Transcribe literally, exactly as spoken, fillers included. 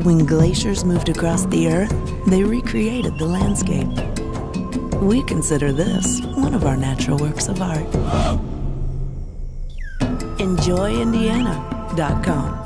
When glaciers moved across the Earth, they recreated the landscape. We consider this one of our natural works of art. enjoy indiana dot com